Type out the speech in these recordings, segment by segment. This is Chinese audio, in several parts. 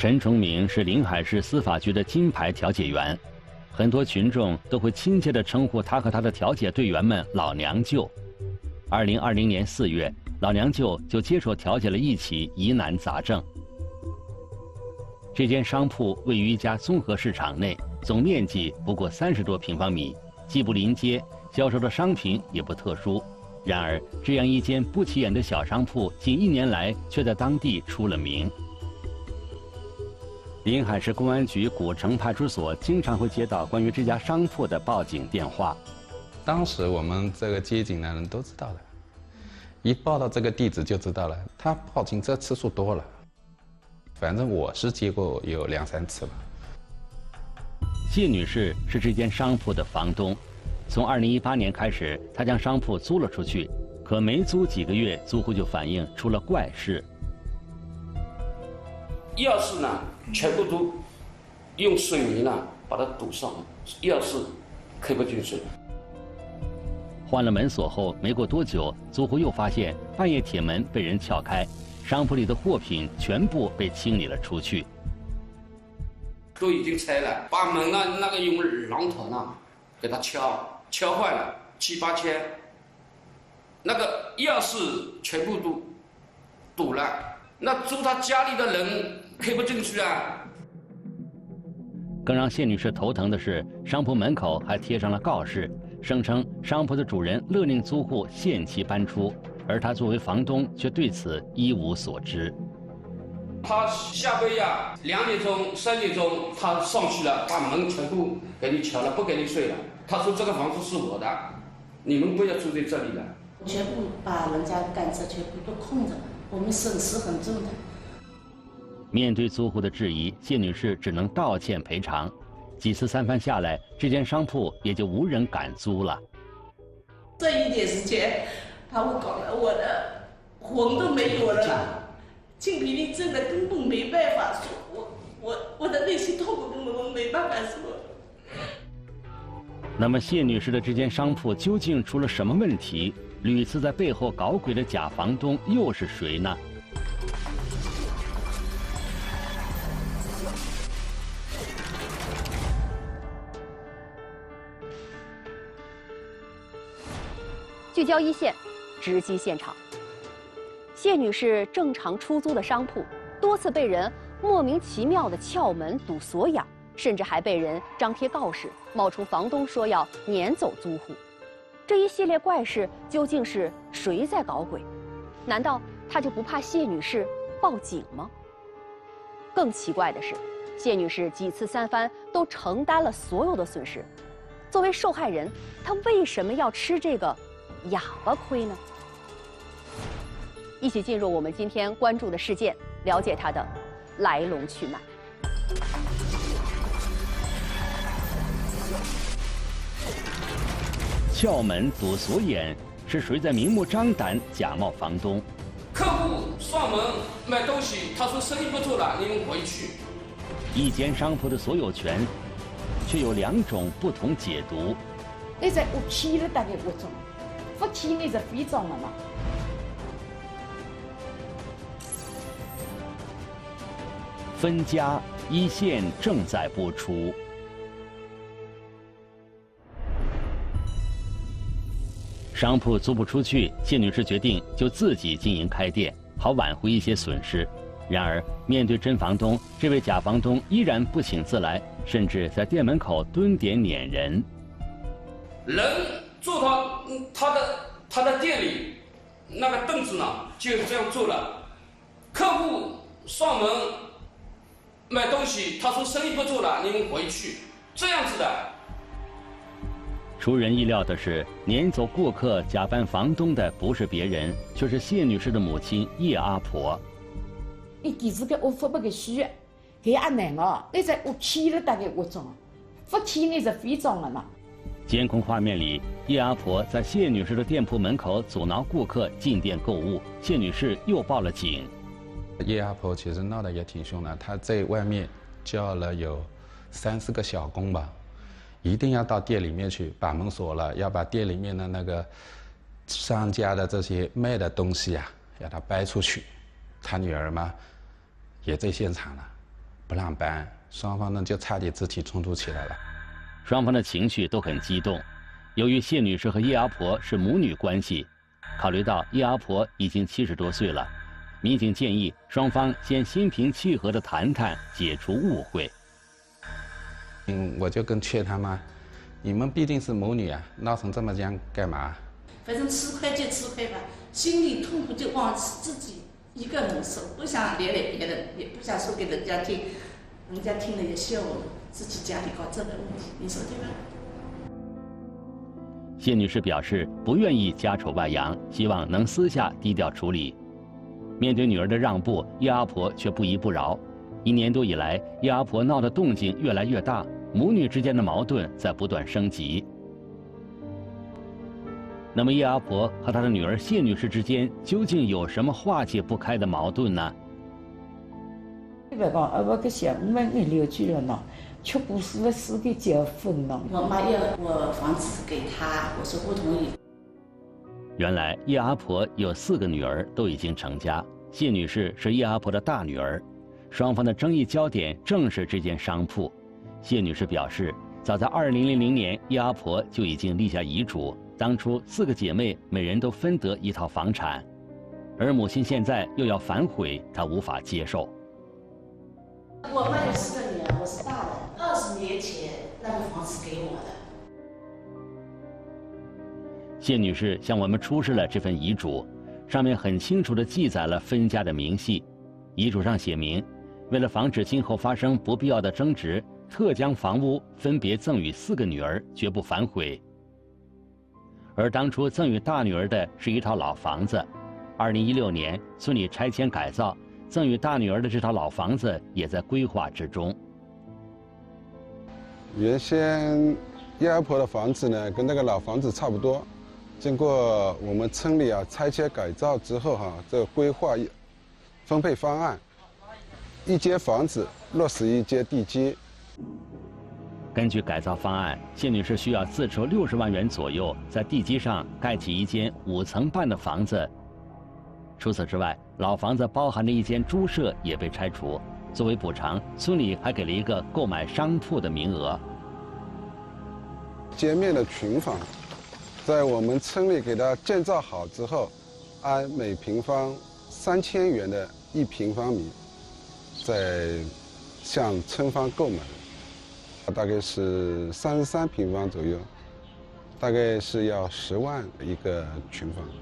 陈崇明是临海市司法局的金牌调解员，很多群众都会亲切地称呼他和他的调解队员们“老娘舅”。2020年4月，老娘舅就接手调解了一起疑难杂症。这间商铺位于一家综合市场内，总面积不过30多平方米，既不临街，销售的商品也不特殊。然而，这样一间不起眼的小商铺，近1年来却在当地出了名。临海市公安局古城派出所经常会接到关于这家商铺的报警电话。 当时我们这个接警的人都知道的，一报到这个地址就知道了。他报警这次数多了，反正我是接过有2、3次吧。 谢女士是这间商铺的房东，从2018年开始，她将商铺租了出去，可没租几个月，租户就反映出了怪事。 钥匙呢，全部都用水泥呢把它堵上，钥匙开不进去。 换了门锁后，没过多久，租户又发现半夜铁门被人撬开，商铺里的货品全部被清理了出去。 都已经拆了，把门呢那个用榔头呢给它敲坏了7、8千，那个钥匙全部都堵了，那住他家里的人开不进去啊。 更让谢女士头疼的是，商铺门口还贴上了告示，声称商铺的主人勒令租户限期搬出，而她作为房东却对此一无所知。 他下个月2点钟、3点钟，他上去了，把门全部给你敲了，不给你睡了。他说这个房子是我的，你们不要住在这里了。 全部把人家干车全部都空着，我们损失很重的。 面对租户的质疑，谢女士只能道歉赔偿。几次3番下来，这间商铺也就无人敢租了。 这1点时间，把我搞得我的魂都没有了。精疲力尽的，根本没办法说，我的内心痛苦根本没办法说。 那么谢女士的这间商铺究竟出了什么问题？屡次在背后搞鬼的假房东又是谁呢？ 聚焦一线，直击现场。谢女士正常出租的商铺，多次被人莫名其妙地撬门、堵锁眼，甚至还被人张贴告示，冒充房东说要撵走租户。这一系列怪事究竟是谁在搞鬼？难道他就不怕谢女士报警吗？更奇怪的是，谢女士几次3番都承担了所有的损失，作为受害人，她为什么要吃这个哑巴亏呢？一起进入我们今天关注的事件，了解它的来龙去脉。 撬门堵锁眼，是谁在明目张胆假冒房东？ 客户上门买东西，他说生意不做了，你们回去。 一间商铺的所有权，却有2种不同解读。 你在屋企了大概我种，不起你是非装了嘛？ 分家一线正在播出。商铺租不出去，谢女士决定就自己经营开店，好挽回一些损失。然而，面对真房东，这位假房东依然不请自来，甚至在店门口蹲点撵人。 人坐到他的店里，那个凳子呢就这样坐了。客户上门买东西，他说生意不做了，你们回去，这样子的。 出人意料的是，撵走顾客、假扮房东的不是别人，却是谢女士的母亲叶阿婆。 你其实个屋不给需，给阿奶哦，你在屋企了大概我种，不起你是非装了嘛？ 监控画面里，叶阿婆在谢女士的店铺门口阻挠顾客进店购物，谢女士又报了警。 叶阿婆其实闹得也挺凶的，她在外面叫了有3、4个小工吧，一定要到店里面去，把门锁了，要把店里面的那个商家的这些卖的东西啊，要他掰出去。他女儿嘛，也在现场了， 不让搬，双方呢就差点肢体冲突起来了。 双方的情绪都很激动。由于谢女士和叶阿婆是母女关系，考虑到叶阿婆已经70多岁了，民警建议双方先心平气和地谈谈，解除误会。 我就劝他妈，你们毕竟是母女啊，闹成这么僵干嘛？ 反正吃亏就吃亏吧，心里痛苦就往自己一个人受，不想连累别人，也不想说给人家听，人家听了也笑我，自己家里搞这个问题，你说对吧？ 谢女士表示不愿意家丑外扬，希望能私下低调处理。面对女儿的让步，叶阿婆却不依不饶。1年多以来，叶阿婆闹的动静越来越大，母女之间的矛盾在不断升级。那么叶阿婆和她的女儿谢女士之间究竟有什么化解不开的矛盾呢？ 你别讲，我个想我们留住了呢，却不是4个结婚了。 我妈要我房子给她，我说不同意。 原来叶阿婆有4个女儿都已经成家，谢女士是叶阿婆的大女儿，双方的争议焦点正是这间商铺。谢女士表示，早在2000年，叶阿婆就已经立下遗嘱，当初4个姐妹每人都分得1套房产，而母亲现在又要反悔，她无法接受。 我妈有4个女儿，我是大的，20年前那个房子给我的。 谢女士向我们出示了这份遗嘱，上面很清楚地记载了分家的明细。遗嘱上写明，为了防止今后发生不必要的争执，特将房屋分别赠与4个女儿，绝不反悔。而当初赠与大女儿的是一套老房子，2016年村里拆迁改造，赠与大女儿的这套老房子也在规划之中。 原先叶阿婆的房子呢，跟那个老房子差不多。经过我们村里拆迁改造之后这个规划分配方案，1间房子落实1间地基。 根据改造方案，谢女士需要自筹60万元左右，在地基上盖起1间5层半的房子。除此之外，老房子包含的1间猪舍也被拆除。作为补偿，村里还给了一个购买商铺的名额。 街面的群房，在我们村里给它建造好之后，按每平方3000元的1平方米，再向村方购买，大概是33平方左右，大概是要10万一个群房。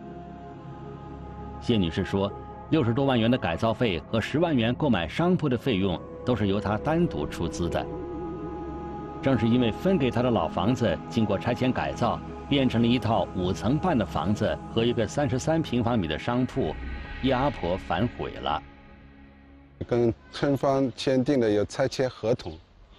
谢女士说，60多万元的改造费和10万元购买商铺的费用都是由她单独出资的。正是因为分给她的老房子经过拆迁改造，变成了一套5层半的房子和一个33平方米的商铺，叶阿婆反悔了。 跟村方签订的有拆迁合同，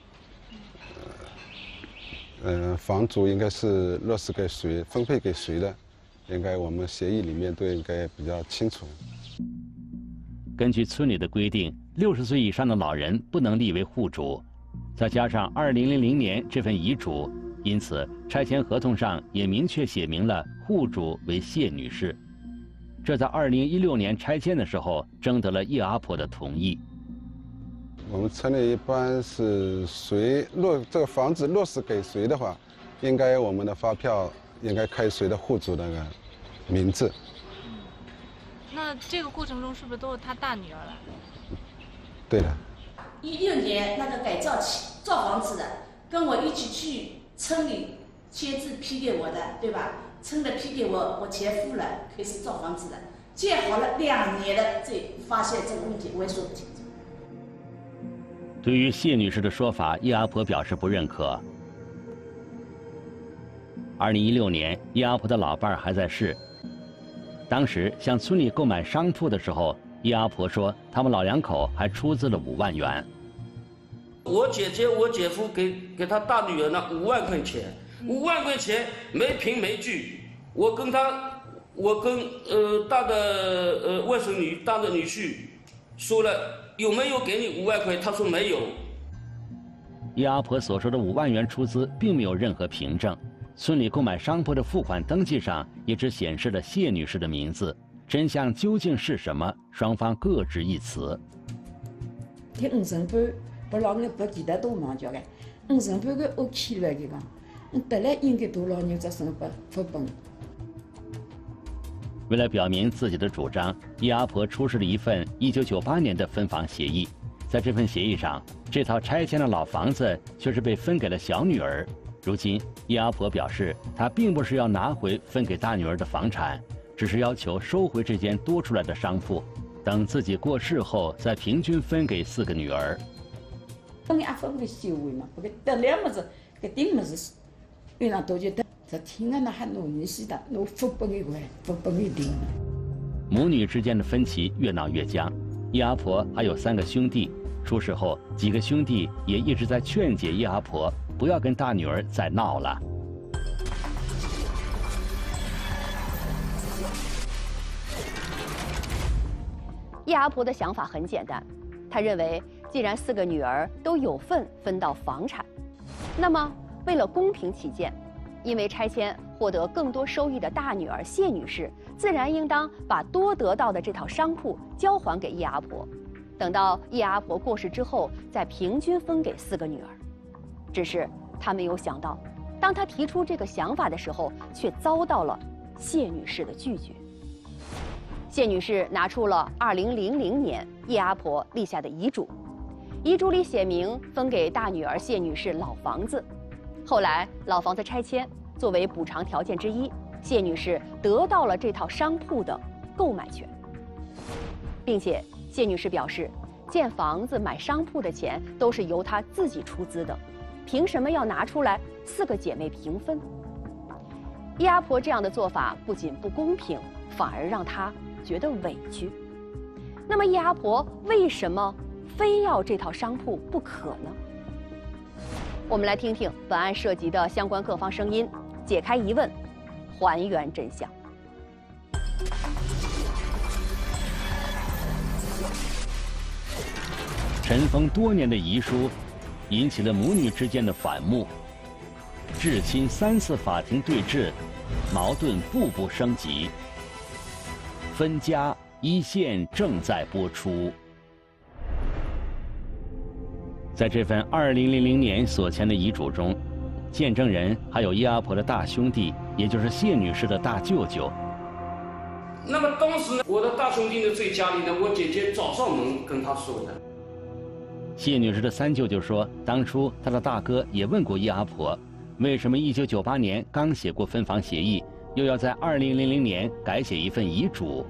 房主应该是落实给谁、分配给谁的，应该我们协议里面都应该比较清楚。 根据村里的规定，60岁以上的老人不能立为户主，再加上2000年这份遗嘱，因此拆迁合同上也明确写明了户主为谢女士。这在2016年拆迁的时候征得了叶阿婆的同意。 我们村里一般是这个房子落实给谁的话，应该我们的发票应该开谁的户主那个名字。 那这个过程中是不是都是他大女儿来？ 对的。 16年那个改造造房子的，跟我一起去村里签字批给我的，对吧？村的批给我，我钱付了，开始造房子的。建好了2年了，这发现这个问题，我也说不清楚。 对于谢女士的说法，叶阿婆表示不认可。2016年，叶阿婆的老伴儿还在世。当时向村里购买商铺的时候，叶阿婆说，他们老2口还出资了5万元。 我姐姐、我姐夫给他大女儿呢5万块钱，5万块钱没凭没据。我跟大的外甥女、大的女婿说了，有没有给你5万块？他说没有。 叶阿婆所说的5万元出资，并没有任何凭证。村里购买商铺的付款登记上也只显示了谢女士的名字，真相究竟是什么？双方各执一词。 他5成半，拨老娘拨其他都忙叫个，5成半个 OK 了，佢讲，得来应该多老娘只剩拨本。 为了表明自己的主张，叶阿婆出示了一份1998年的分房协议。在这份协议上，这套拆迁的老房子却是被分给了小女儿。如今，叶阿婆表示，她并不是要拿回分给大女儿的房产，只是要求收回这间多出来的商铺，等自己过世后再平均分给4个女儿。 分也分不收回嘛，不给得了么子，搿顶么子，有那多就得，这听啊那还弄你死的，弄分不给块，分不给顶。 母女之间的分歧越闹越僵，叶阿婆还有3个兄弟。出事后，几个兄弟也一直在劝解叶阿婆不要跟大女儿再闹了。 叶阿婆的想法很简单，她认为，既然4个女儿都有份分到房产，那么为了公平起见，因为拆迁获得更多收益的大女儿谢女士，自然应当把多得到的这套商铺交还给叶阿婆。等到叶阿婆过世之后，再平均分给4个女儿。只是她没有想到，当她提出这个想法的时候，却遭到了谢女士的拒绝。谢女士拿出了2000年叶阿婆立下的遗嘱，遗嘱里写明分给大女儿谢女士老房子。后来老房子拆迁，作为补偿条件之一，谢女士得到了这套商铺的购买权，并且谢女士表示，建房子买商铺的钱都是由她自己出资的，凭什么要拿出来4个姐妹平分？叶阿婆这样的做法不仅不公平，反而让她觉得委屈。那么叶阿婆为什么非要这套商铺不可呢？我们来听听本案涉及的相关各方声音，解开疑问，还原真相。 尘封多年的遗书，引起了母女之间的反目，至亲3次法庭对峙，矛盾步步升级。分家一线正在播出。在这份2000年所签的遗嘱中，见证人还有叶阿婆的大兄弟，也就是谢女士的大舅舅。 那么当时呢，我的大兄弟呢在家里呢，我姐姐找上门跟他说的。 谢女士的3舅舅说，当初她的大哥也问过叶阿婆，为什么1998年刚写过分房协议，又要在2000年改写一份遗嘱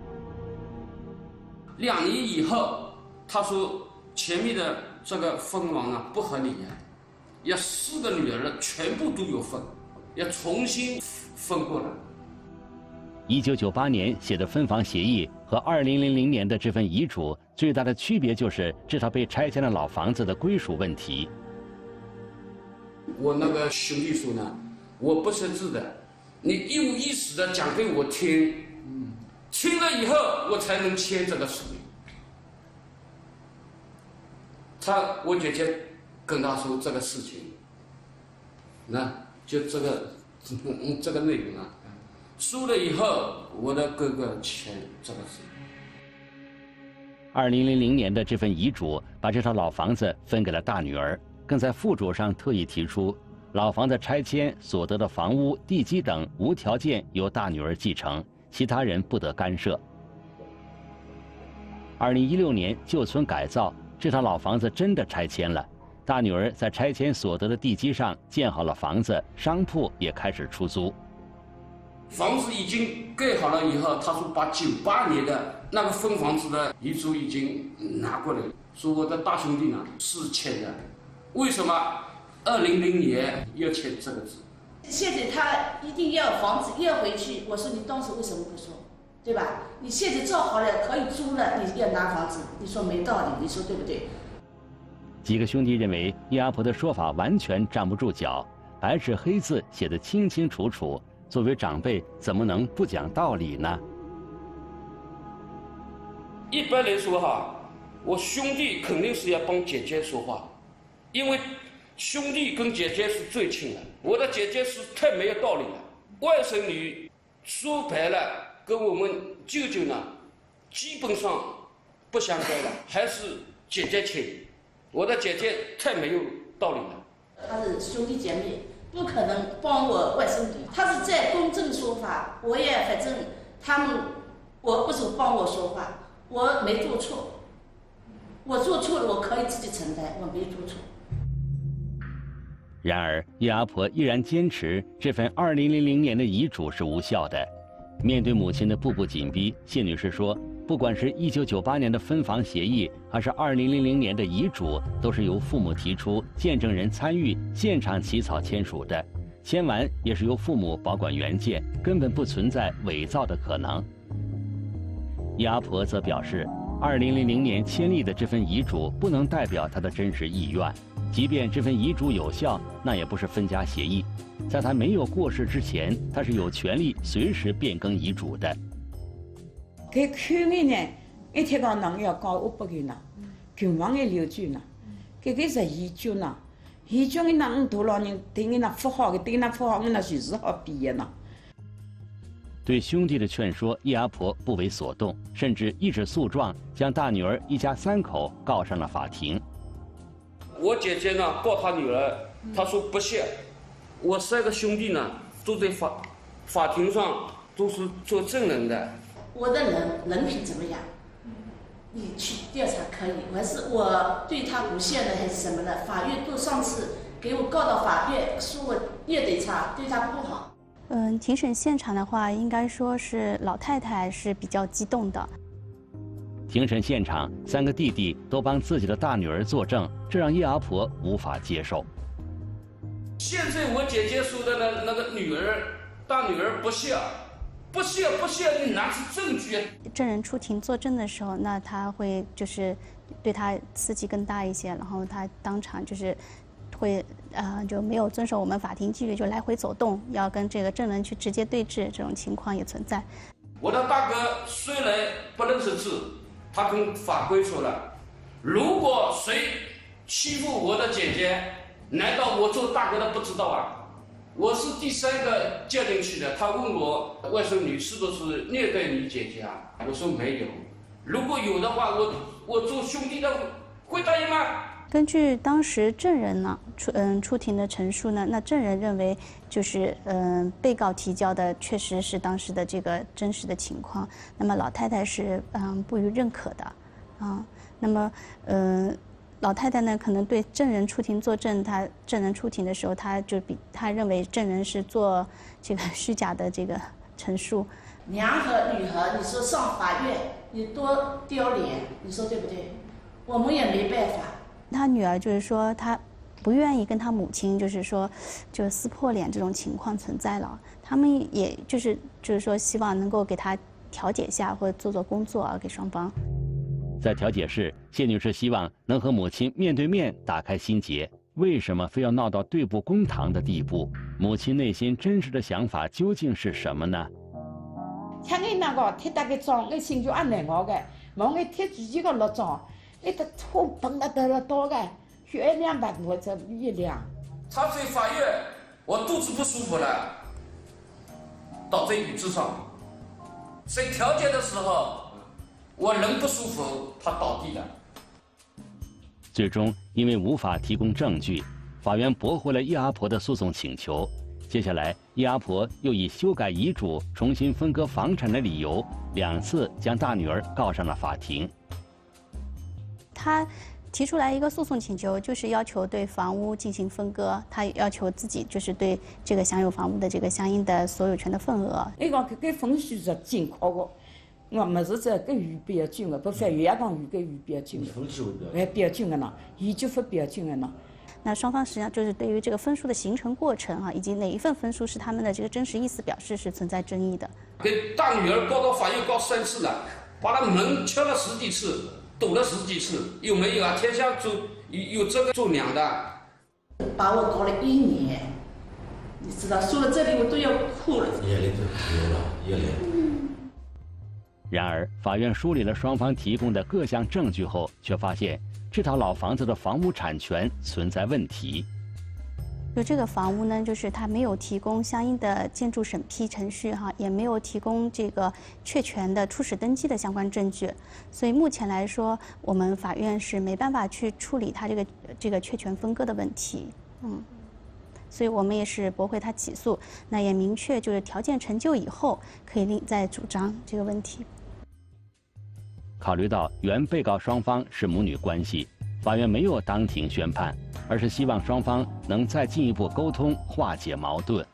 ？2年以后，他说前面的这个分房啊不合理啊，要4个女儿全部都有份，要重新分过来。 1998年写的分房协议和2000年的这份遗嘱最大的区别就是这套被拆迁的老房子的归属问题。 我那个兄弟说呢，我不识字的，你一五一十的讲给我听，听了以后我才能签这个书。我姐姐跟他说这个事情，那就这个内容啊。输了以后，我的哥哥签这个事。 2000年的这份遗嘱把这套老房子分给了大女儿，更在附嘱上特意提出，老房子拆迁所得的房屋、地基等无条件由大女儿继承，其他人不得干涉。2016年旧村改造，这套老房子真的拆迁了，大女儿在拆迁所得的地基上建好了房子，商铺也开始出租。 房子已经盖好了以后，他说把98年的那个分房子的遗嘱已经拿过来，说我的大兄弟呢是签的，为什么2000年要签这个字？ 现在他一定要房子要回去，我说你当时为什么不说，对吧？你现在造好了可以租了，你要拿房子，你说没道理，你说对不对？ 几个兄弟认为叶阿婆的说法完全站不住脚，白纸黑字写得清清楚楚。作为长辈，怎么能不讲道理呢？ 一般来说哈，我兄弟肯定是要帮姐姐说话，因为兄弟跟姐姐是最亲的。我的姐姐是太没有道理了，外甥女说白了跟我们舅舅呢，基本上不相干了，还是姐姐亲。 我的姐姐太没有道理了。 她是兄弟姐妹，不可能帮我外甥女。她是在公正说法，我也反正他们，我不是帮我说话，我没做错，我做错了我可以自己承担，我没做错。 然而，叶阿婆依然坚持这份2000年的遗嘱是无效的。面对母亲的步步紧逼，谢女士说，不管是1998年的分房协议，还是2000年的遗嘱，都是由父母提出，见证人参与，现场起草签署的，签完也是由父母保管原件，根本不存在伪造的可能。叶阿婆则表示，2000年签立的这份遗嘱不能代表她的真实意愿。即便这份遗嘱有效，那也不是分家协议。在他没有过世之前，他是有权利随时变更遗嘱的。 搿去年呢，一天到晚要搞800个呢，军方也留住呢，搿个是遗嘱呢，遗嘱呢，我大老人对伊那不好的，对伊那不好，我那随时好变的呢。 对兄弟的劝说，叶阿婆不为所动，甚至一纸诉状将大女儿一家3口告上了法庭。 我姐姐呢告她女儿，她说不孝。我3个兄弟呢都在法庭上都是做证人的。 我的人品怎么样？你去调查可以，还是我对他不孝的还是什么的？法院都上次给我告到法院，说我虐待他，对他不好。 庭审现场的话，应该说是老太太是比较激动的。 庭审现场，3个弟弟都帮自己的大女儿作证，这让叶阿婆无法接受。 现在我姐姐说的那个大女儿不孝，你拿出证据。 证人出庭作证的时候，那他会就是对他刺激更大一些，然后他当场就是会就没有遵守我们法庭纪律，就来回走动，要跟这个证人去直接对峙，这种情况也存在。 我的大哥虽然不认识字，他跟法官说了，如果谁欺负我的姐姐，难道我做大哥的不知道啊？我是第3个叫进去的。他问我外甥女是不是虐待你姐姐啊？我说没有。如果有的话，我做兄弟的会答应吗？ 根据当时证人呢出庭的陈述呢，那证人认为就是被告提交的确实是当时的这个真实的情况，那么老太太是不予认可的那么老太太呢可能对证人出庭作证，证人出庭的时候，他认为证人是做这个虚假的这个陈述。 娘和女儿，你说上法院，你多丢脸，你说对不对？我们也没办法。 他女儿就是说，他不愿意跟他母亲，就是说，就撕破脸这种情况存在了。他们也就是说，希望能够给他调解一下，或者做工作给双方。 在调解室，谢女士希望能和母亲面对面打开心结。为什么非要闹到对簿公堂的地步？母亲内心真实的想法究竟是什么呢？ 像你那个贴那个妆，我心就安难熬的，往我贴自己个落妆。你的头碰得得了多个，血量吧，我这一量。 他在法院，我肚子不舒服了，倒在椅子上。在调解的时候，我人不舒服，他倒地了。 最终，因为无法提供证据，法院驳回了叶阿婆的诉讼请求。接下来，叶阿婆又以修改遗嘱、重新分割房产的理由，2次将大女儿告上了法庭。 他提出来一个诉讼请求，就是要求对房屋进行分割，他要求自己就是对这个享有房屋的这个相应的所有权的份额。 你讲搿个分数是正确的，我么是这个预标准的，不法院也讲预标准的，标准的呢，遗嘱不标准的呢。 那双方实际上就是对于这个分数的形成过程以及哪一份分数是他们的这个真实意思表示是存在争议的。 给大女儿告到法院告3次了，把她门敲了10几次。堵了10几次，有没有啊？天下有这个做娘的， 把我搞了1年，你知道，说到这里我都要哭了。 眼泪都流了，眼泪。 然而，法院梳理了双方提供的各项证据后，却发现这套老房子的房屋产权存在问题。 就这个房屋呢，就是它没有提供相应的建筑审批程序哈，也没有提供这个确权的初始登记的相关证据，所以目前来说，我们法院是没办法去处理它这个确权分割的问题，所以我们也是驳回他起诉，那也明确就是条件成就以后可以另再主张这个问题。 考虑到原被告双方是母女关系，法院没有当庭宣判，而是希望双方能再进一步沟通，化解矛盾。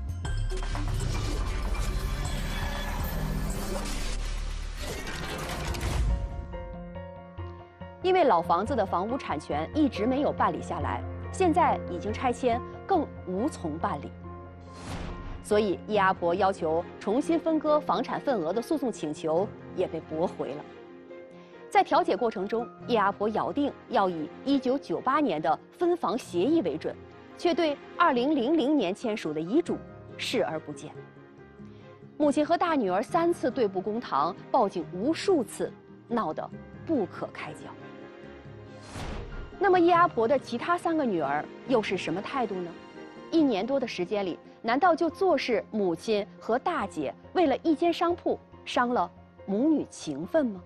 因为老房子的房屋产权一直没有办理下来，现在已经拆迁，更无从办理。所以叶阿婆要求重新分割房产份额的诉讼请求也被驳回了。在调解过程中，叶阿婆咬定要以1998年的分房协议为准，却对2000年签署的遗嘱视而不见。母亲和大女儿3次对簿公堂，报警无数次，闹得不可开交。那么叶阿婆的其他3个女儿又是什么态度呢？1年多的时间里，难道就坐视母亲和大姐为了一间商铺伤了母女情分吗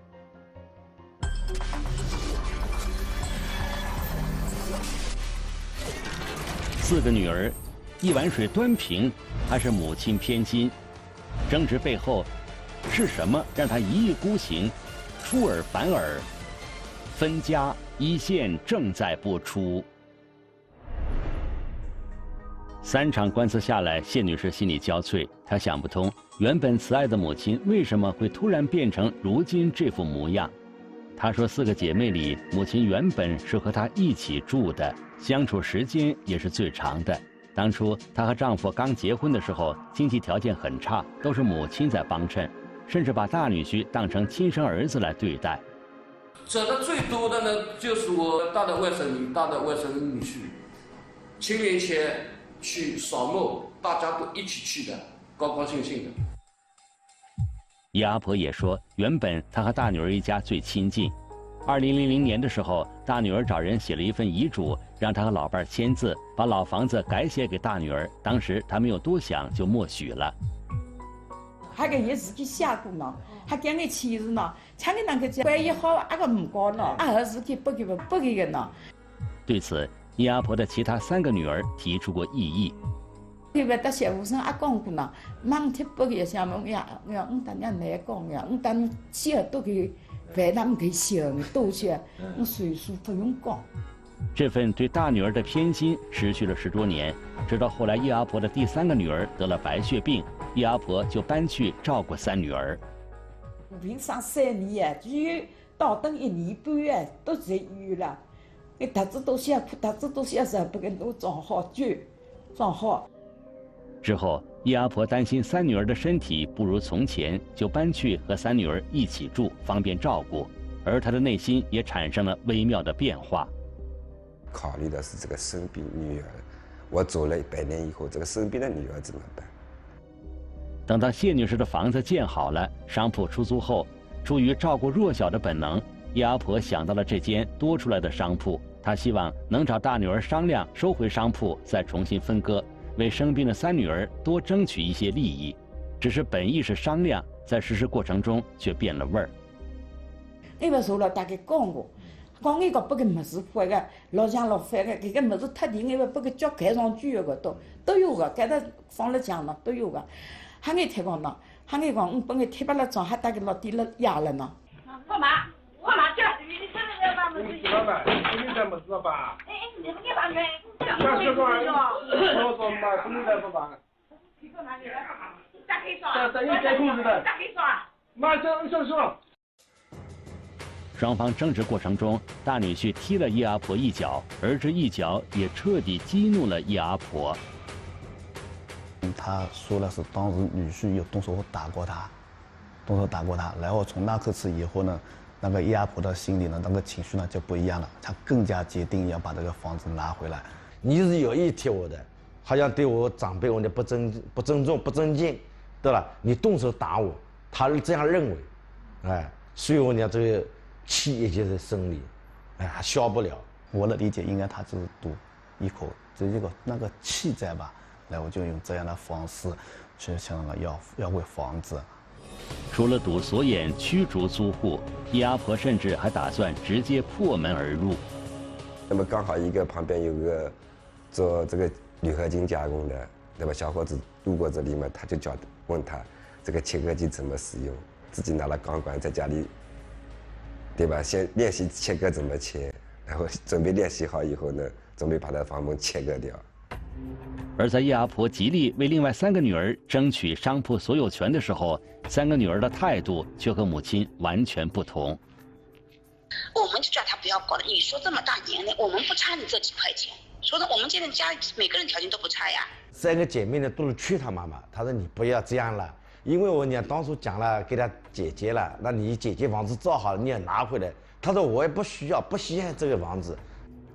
？4个女儿，一碗水端平，还是母亲偏心？争执背后是什么让她一意孤行，出尔反尔？分家一线正在播出。3场官司下来，谢女士心力交瘁，她想不通，原本慈爱的母亲为什么会突然变成如今这副模样。她说，4个姐妹里，母亲原本是和她一起住的，相处时间也是最长的。当初她和丈夫刚结婚的时候，经济条件很差，都是母亲在帮衬，甚至把大女婿当成亲生儿子来对待。 走的最多的呢，就是我大的外甥女、大的外甥女婿，清明节去扫墓，大家都一起去的，高高兴兴的。 叶阿婆也说，原本她和大女儿一家最亲近。2000年的时候，大女儿找人写了一份遗嘱，让她和老伴签字，把老房子改写给大女儿。当时她没有多想，就默许了。 还给伊自己写过呢，还给俺签字呢，签的那个叫万一好，俺个唔搞呢，俺儿自己不给个呢。 对此，叶阿婆的其他3个女儿提出过异议。 佢話得謝武生阿講過啦，掹貼不嘅時候，我等人嚟講嘅，我等寫都佢為他們佢寫嘅都寫，我歲數不用講。 这份对大女儿的偏心持续了10多年，直到后来叶阿婆的第3个女儿得了白血病，叶阿婆就搬去照顾3女儿。 平生3年啊，只有到等1年半啊，都在醫院啦。佢特子都寫，特子都寫實，不跟都裝好住，裝好。 之后，叶阿婆担心3女儿的身体不如从前，就搬去和3女儿一起住，方便照顾。而她的内心也产生了微妙的变化。 考虑的是这个生病女儿，我走了100年以后，这个生病的女儿怎么办？ 等到谢女士的房子建好了，商铺出租后，出于照顾弱小的本能，叶阿婆想到了这间多出来的商铺，她希望能找大女儿商量收回商铺，再重新分割。为生病的3女儿多争取一些利益，只是本意是商量，在实施过程中却变了味儿。 呢個數落大家講過，講呢個不給物事壞嘅，老鄉老飯嘅，佢個物事特定嘅不給腳蓋上去嘅都有嘅，蓋得放了牆了都有嘅。還給貼講呢，還給講不給貼把了裝，還大家落地了壓了呢。 幹嘛？我媽叫你真的要把物事。 你老板，你怎麼知道吧？ 哎，你不給把人。 下次说，我说嘛，不能再不办。 咋可以说？ 这你该控制的。 咋可以说？ 马上就说。 双方争执过程中，大女婿踢了叶阿婆一脚，而这一脚也彻底激怒了叶阿婆。 他说的是当时女婿有动手打过他，然后从那刻起以后呢，那个叶阿婆的心里呢，那个情绪呢就不一样了，她更加决定要把这个房子拿回来。 你是有意踢我的，好像对我长辈我的不尊重、不尊敬，对吧？你动手打我，他是这样认为，哎，所以我讲这个气也就是生理，哎，还消不了。 我的理解应该他就是赌一口这一个那个气在吧，然后就用这样的方式去想了要为房子。 除了堵锁眼驱逐租户，叶阿婆甚至还打算直接破门而入。 那么刚好一个旁边有个做这个铝合金加工的，那么小伙子路过这里嘛，他就问他这个切割机怎么使用，自己拿了钢管在家里，对吧？先练习切割怎么切，然后准备练习好以后呢，准备把他房门切割掉。 而在叶阿婆极力为另外3个女儿争取商铺所有权的时候，3个女儿的态度却和母亲完全不同。 我们就叫他不要搞了，你说这么大年龄，我们不差你这几块钱。说的我们现在家里每个人条件都不差呀。3 个姐妹呢都是劝她妈妈，她说你不要这样了，因为我娘当初讲了给她姐姐了，那你姐姐房子造好了你也拿回来。她说我也不需要这个房子。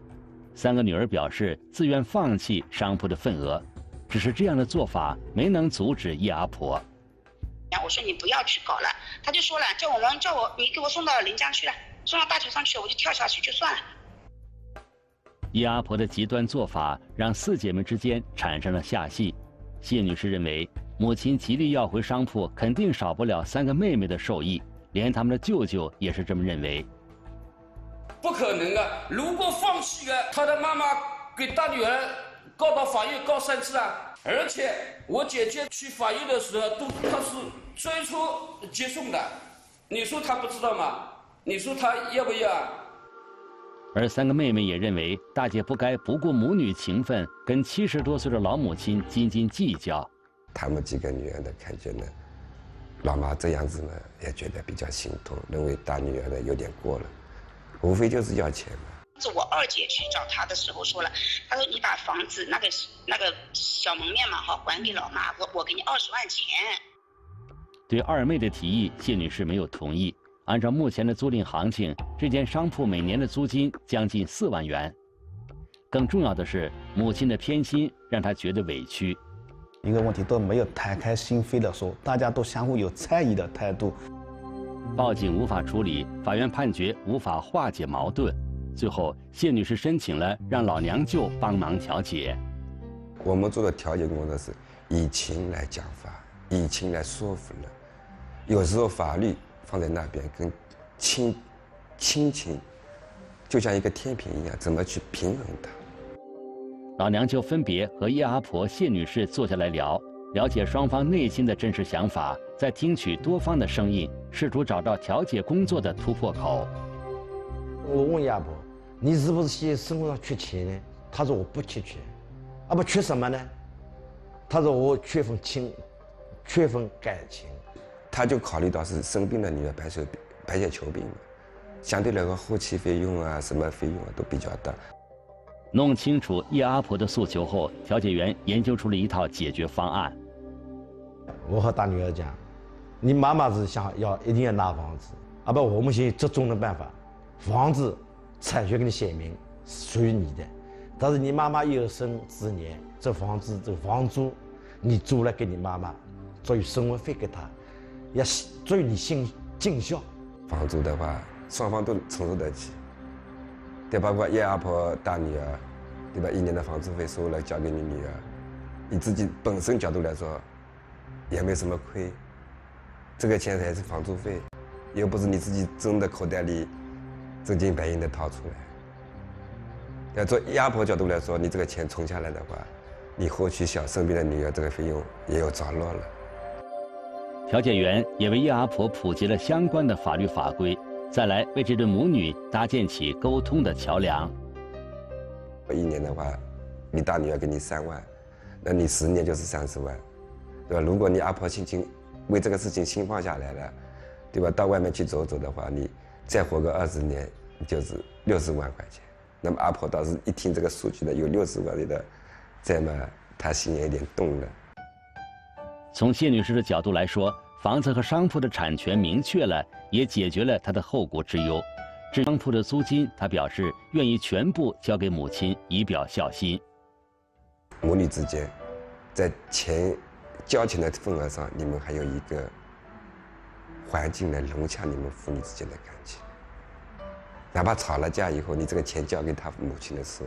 3个女儿表示自愿放弃商铺的份额，只是这样的做法没能阻止叶阿婆。 我说你不要去搞了，他就说了叫我你给我送到临江去了，送到大桥上去，我就跳下去就算了。 叶阿婆的极端做法让4姐妹之间产生了下戏。谢女士认为母亲极力要回商铺，肯定少不了3个妹妹的受益，连他们的舅舅也是这么认为。 不可能啊！如果放弃了，他的妈妈给大女儿告到法院告3次啊！而且我姐姐去法院的时候，她是追出接送的，你说她不知道吗？你说她要不要啊？ 而3个妹妹也认为大姐不该不顾母女情分，跟70多岁的老母亲斤斤计较。 他们几个女儿呢，看见呢，老妈这样子呢，也觉得比较心痛，认为大女儿呢有点过了。无非就是要钱嘛。 我2姐去找他的时候说了，他说你把房子那个小门面嘛，还给老妈，我给你20万钱。 对2妹的提议，谢女士没有同意。按照目前的租赁行情，这间商铺每年的租金将近4万元。更重要的是，母亲的偏心让她觉得委屈。 一个问题都没有摊开心扉的说，大家都相互有猜疑的态度。 报警无法处理，法院判决无法化解矛盾，最后谢女士申请了让老娘舅帮忙调解。 我们做的调解工作是以情来讲法，以情来说服人。有时候法律放在那边跟亲情就像一个天平一样，怎么去平衡它？ 老娘舅分别和叶阿婆、谢女士坐下来聊，了解双方内心的真实想法，再听取多方的声音，试图找到调解工作的突破口。 我问叶阿婆，你是不是现在生活上缺钱呢？她说我不缺钱，啊不缺什么呢？她说我缺份情，缺份感情。 他就考虑到是生病的女儿白血球病嘛，相对来说后期费用啊什么费用啊都比较大。 弄清楚叶阿婆的诉求后，调解员研究出了一套解决方案。 我和大女儿讲，你妈妈是想要一定要拿房子，啊不，我们先折中的办法，房子产权给你写明属于你的，但是你妈妈有生之年，这房子这房租你租了给你妈妈，作为生活费给她，要作为你尽孝。 房租的话，双方都承受得起，对，包括叶阿婆大女儿，对吧？1年的房租费收了交给你女儿，你自己本身角度来说，也没什么亏，这个钱才是房租费，又不是你自己真的口袋里真金白银的掏出来。要做叶阿婆角度来说，你这个钱存下来的话，你后续小生病的女儿这个费用也有着落了。 调解员也为叶阿婆普及了相关的法律法规，再来为这对母女搭建起沟通的桥梁。 1年的话，你大女儿给你3万，那你10年就是30万，对吧？如果你阿婆心情为这个事情心放下来了，对吧？到外面去走走的话，你再活个20年，就是60万块钱。那么阿婆倒是一听这个数据呢，有60万的，再嘛，她心也有点动了。 从谢女士的角度来说，房子和商铺的产权明确了，也解决了她的后顾之忧。至于商铺的租金，她表示愿意全部交给母亲，以表孝心。 母女之间，在交钱的份额上，你们还有一个环境来融洽你们父女之间的感情。哪怕吵了架以后，你这个钱交给他母亲的时候，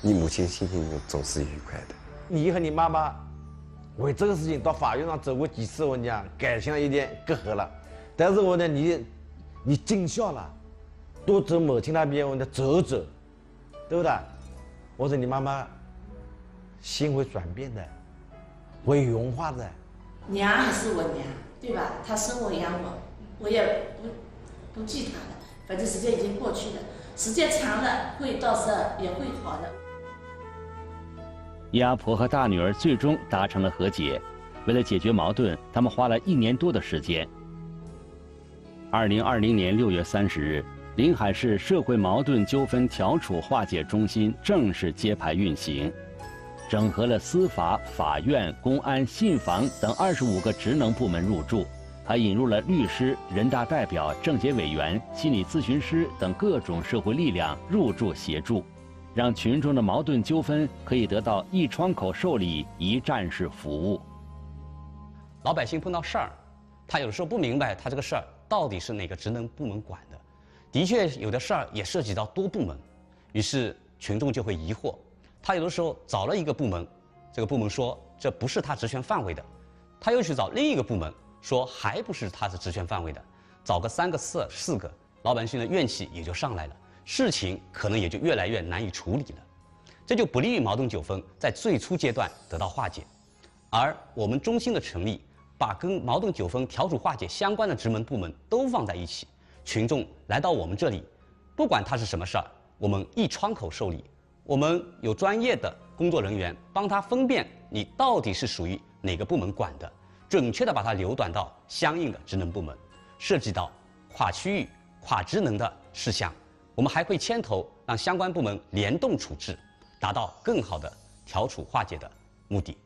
你母亲心情总是愉快的。 你和你妈妈为这个事情到法院上走过几次，我跟你讲，感情有点隔阂了。但是我呢，你尽孝了，多走母亲那边，我呢走走，对不对？我说你妈妈心会转变的，会融化的。 娘还是我娘，对吧？她生我养我，我也不记她的。反正时间已经过去了，时间长了会到时候也会好的。 叶阿婆和大女儿最终达成了和解。为了解决矛盾，他们花了1年多的时间。2020年6月30日，临海市社会矛盾纠纷调处化解中心正式揭牌运行，整合了司法、法院、公安、信访等25个职能部门入驻，还引入了律师、人大代表、政协委员、心理咨询师等各种社会力量入驻协助，让群众的矛盾纠纷可以得到一窗口受理、一站式服务。 老百姓碰到事儿，他有的时候不明白他这个事儿到底是哪个职能部门管的，的确有的事儿也涉及到多部门，于是群众就会疑惑。他有的时候找了一个部门，这个部门说这不是他职权范围的，他又去找另一个部门，说还不是他的职权范围的，找个3个、4个，老百姓的怨气也就上来了，事情可能也就越来越难以处理了，这就不利于矛盾纠纷在最初阶段得到化解。而我们中心的成立，把跟矛盾纠纷调处化解相关的职能部门都放在一起，群众来到我们这里，不管他是什么事儿，我们一窗口受理。我们有专业的工作人员帮他分辨你到底是属于哪个部门管的，准确的把它流转到相应的职能部门。涉及到跨区域、跨职能的事项，我们还会牵头让相关部门联动处置，达到更好的调处化解的目的。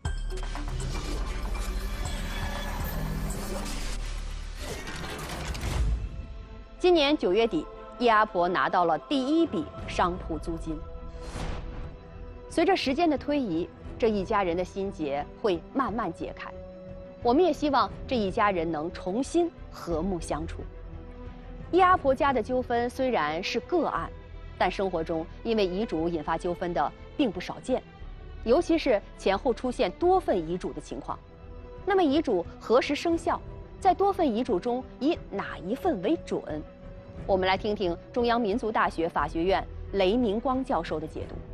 今年9月底，叶阿婆拿到了第1笔商铺租金。随着时间的推移，这一家人的心结会慢慢解开。我们也希望这一家人能重新和睦相处。叶阿婆家的纠纷虽然是个案，但生活中因为遗嘱引发纠纷的并不少见，尤其是前后出现多份遗嘱的情况。那么遗嘱何时生效？在多份遗嘱中，以哪一份为准？我们来听听中央民族大学法学院雷明光教授的解读。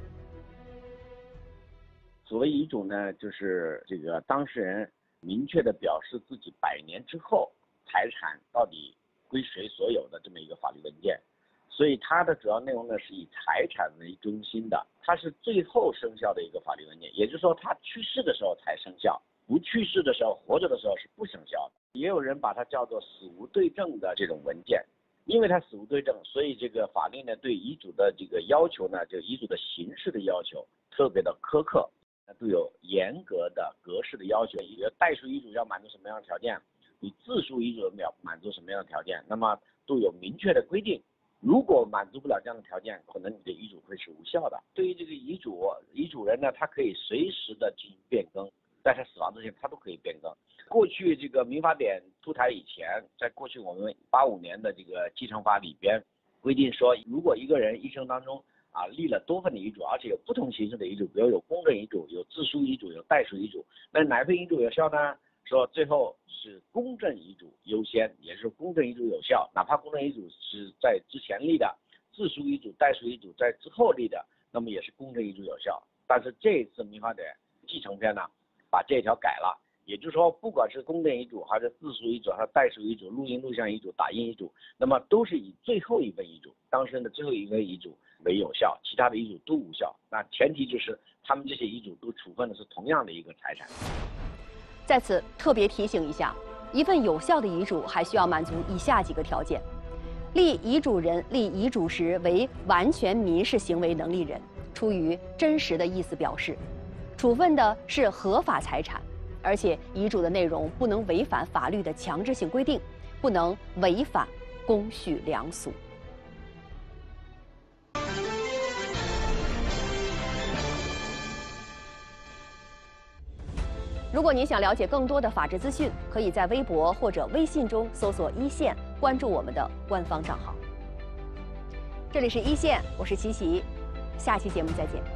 所谓遗嘱呢，就是这个当事人明确的表示自己100年之后财产到底归谁所有的这么一个法律文件。所以它的主要内容呢是以财产为中心的，它是最后生效的一个法律文件，也就是说他去世的时候才生效，不去世的时候、活着的时候是不生效的。也有人把它叫做死无对证的这种文件，因为它死无对证，所以这个法律呢对遗嘱的这个要求呢，就遗嘱的形式的要求特别的苛刻，都有严格的格式的要求。一个代书遗嘱要满足什么样的条件，你自书遗嘱要满足什么样的条件，那么都有明确的规定。如果满足不了这样的条件，可能你的遗嘱会是无效的。对于这个遗嘱人呢，他可以随时的进行变更，在他死亡之前他都可以变更。过去这个民法典出台以前，在过去我们85年的这个继承法里边规定说，如果一个人一生当中立了多份的遗嘱，而且有不同形式的遗嘱，比如有公证遗嘱、有自书遗嘱、有代书遗嘱，那哪份遗嘱有效呢？说最后是公证遗嘱优先，也就是公证遗嘱有效，哪怕公证遗嘱是在之前立的，自书遗嘱、代书遗嘱在之后立的，那么也是公证遗嘱有效。但是这一次民法典继承篇呢，把这一条改了，也就是说，不管是公证遗嘱还是自书遗嘱还是代书遗嘱、录音录像遗嘱、打印遗嘱，那么都是以最后一份遗嘱，当事人的最后一份遗嘱为有效，其他的遗嘱都无效。那前提就是他们这些遗嘱都处分的是同样的一个财产。 在此特别提醒一下，一份有效的遗嘱还需要满足以下几个条件：立遗嘱人立遗嘱时为完全民事行为能力人，出于真实的意思表示，处分的是合法财产，而且遗嘱的内容不能违反法律的强制性规定，不能违反公序良俗。如果您想了解更多的法治资讯，可以在微博或者微信中搜索一线，关注我们的官方账号。这里是一线，我是琪琪。 下期节目再见。